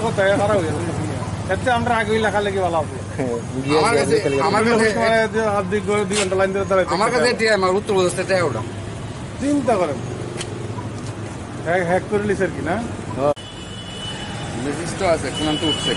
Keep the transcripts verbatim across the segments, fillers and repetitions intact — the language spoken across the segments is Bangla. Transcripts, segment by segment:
কোথায় খারাপ হয়ে গেছে এতে আমরা আগে লেখা লেগে ভালো হবে আমার কাছে আমার কাছে দুই ঘন্টা লাইন ধরে দাঁড়াইতে আমার কাছে এটি আমার উত্তরপ্রদেশ থেকে ওটা চিন্তা করেন হ্যাক করে লিস আর কি না মেসেজ তো আছে কোন তো উঠছে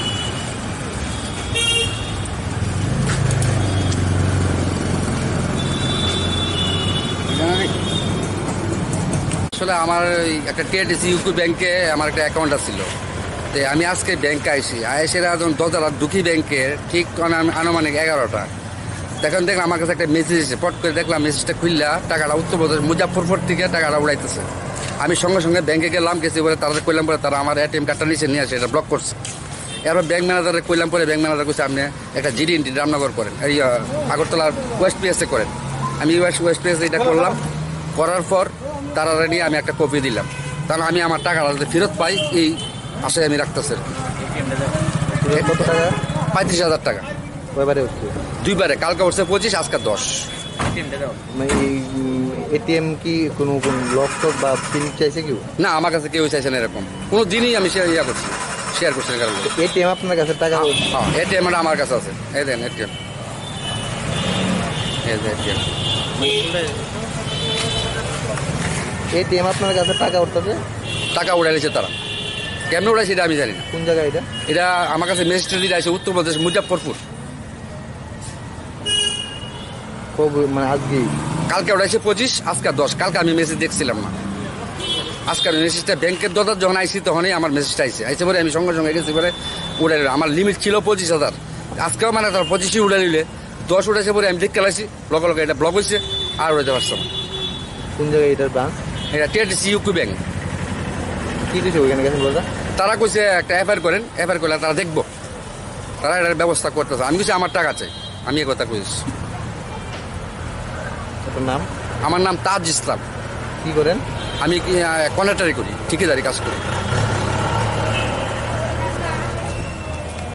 আসলে আমার একটা টিআরটিসি ইউকো ব্যাংকে আমার একটা অ্যাকাউন্ট ছিল তো আমি আজকে ব্যাংকে আইসি আইসে যখন দশতলা দুঃখী ব্যাংকের ঠিক আনুমানিক এগারোটা তখন দেখলাম আমার কাছে একটা মেসেজ এসে পট করে দেখলাম মেসেজটা খুললা টাকাটা উত্তরপ্রদেশ মুজাফরপুর থেকে টাকাটা উড়াইতেছে আমি সঙ্গে সঙ্গে ব্যাংকে গেলাম গেছি বলে তারা কইলাম পরে তারা আমার এটিএম কার্ডটা নিচে নিয়ে আসে এটা ব্লক করছে এরপর ব্যাংক ম্যানেজারে কইলাম পরে ব্যাংক ম্যানেজার কইছে আপনি একটা জিডি এন্ট্রি রামনগর করেন এই আগরতলার ওয়েস্ট পিএসে করেন আমি ওয়েস্ট ওয়েস্ট পিএসে এটা করলাম করার পর তারা নিয়ে আমি একটা কপি দিলাম তাহলে আমি আমার টাকাটা যাতে ফেরত পাই এই আশায় আমি রাখতেছি আর কত টাকা পঁয়ত্রিশ হাজার টাকা কয়বারে উঠছে দুইবারে কালকে উঠছে পঁচিশ আজকে দশ এটিএম কি কোনো লক টক বা পিন চাইছে কেউ না আমার কাছে কেউ চাইছে না এরকম কোনো দিনই আমি শেয়ার ইয়া করছি শেয়ার করছি কারণ এটিএম আপনার কাছে টাকা হ্যাঁ এটিএম আমার কাছে আছে এই দেন এটিএম এই যে এটিএম এটিএম আপনার কাছে টাকা উঠতেছে টাকা উড়াইছে তারা কেমনে উড়াইছে এটা আমি জানি না কোন জায়গায় এটা এটা আমার কাছে মেজিস্ট্রেট আছে উত্তরপ্রদেশ মুজাফরপুর কবে মানে আজকে কালকে উড়াইছে পঁচিশ আজকে দশ কালকে আমি মেসেজ দেখছিলাম না আজকে আমি মেসেজটা ব্যাংকের দরজা যখন আইসি তখনই আমার মেসেজটা আইসে আইসে পরে আমি সঙ্গে সঙ্গে গেছি পরে উড়াই আমার লিমিট ছিল পঁচিশ হাজার আজকেও মানে তার পঁচিশই উড়াই নিলে দশ উঠেছে পরে আমি দেখতে লাইছি লগে লগে এটা ব্লক হয়েছে আর উড়াইতে পারছো না কোন জায়গায় এটার ব্রাঞ্চ এটা টিআরটিসি ইউকো ব্যাংক কি দিয়েছে ওইখানে গেছেন বলতে তারা কইছে একটা এফআইআর করেন এফআইআর করলে তারা দেখবো তারা এটার ব্যবস্থা করতেছে আমি কিছু আমার টাকা চাই আমি এ কথা কইছি আপনার নাম আমার নাম তাজ ইসলাম কি করেন আমি কি কন্ট্রাক্টারি করি ঠিকাদারি কাজ করি